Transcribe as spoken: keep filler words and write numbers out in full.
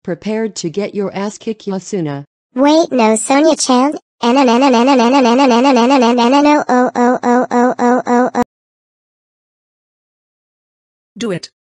prepared to get your ass kicked Yasuna. Wait, no, Sonia Chan. Do it.